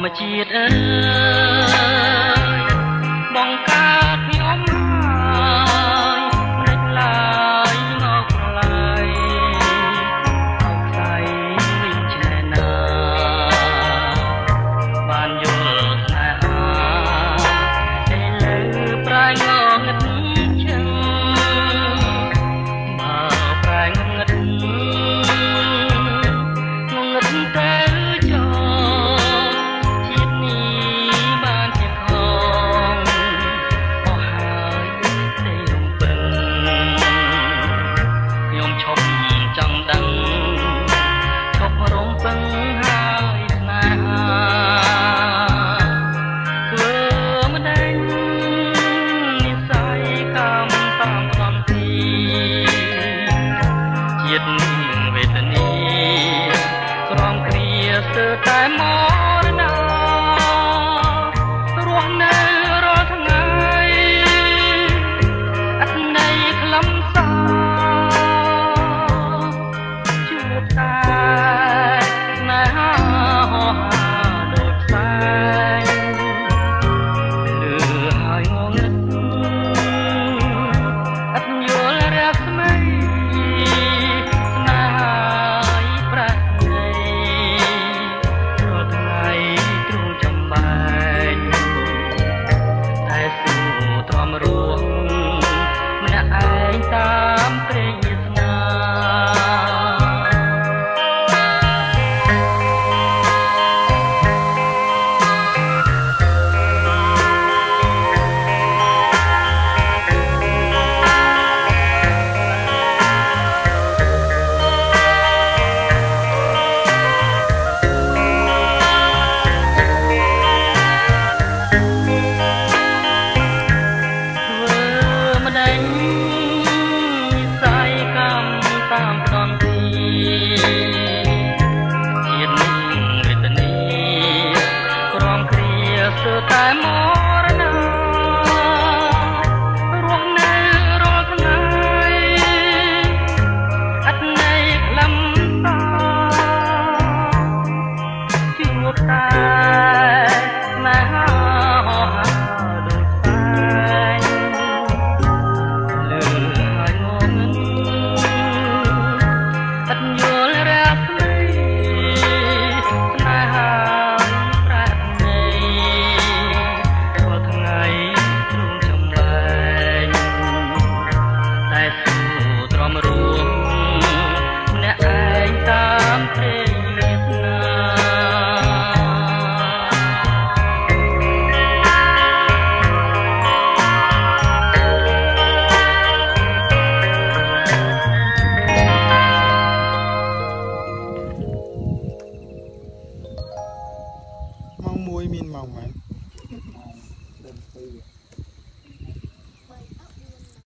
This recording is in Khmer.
มជាតិអើយបងកើតខ្ញុំហើយមិនដេចឡើយមកឡើយអោខ្សែវិញឆ្នេរណាបានយល់ស្នេហាតែលើប្រែងងឹតជឹងមកប្រែងងឹតតែតែមរណារស់នៅរាល់ថ្ងៃអត្ថន័យខ្លឹមសារជួបតែស្នេហាហោហាដូចផ្សែងលឺហើយងងឹតអត់យល់រស្មីស្នេហាប្រាក់តាមព្រេងវាសនាតាមផ្ដំទីជាតិនឹងវេទនីក្រំគ្រាសើតែមរណារស់នៅរាល់ថ្ងៃអត្ថន័យខ្លឹមសារជួបតែស្នេហាហោហាដូចផ្សែងលឺហើយងងឹតអត់យល់រស្មីស្នេហាប្រាក់ណីរាល់ថ្ងៃទ្រង់ចម្លែងតែស៊ូទ្រាំរួមម្នាក់ឯងតាមព្រេងវាសនាម៉ោង 1 មានម៉ោងម៉ែ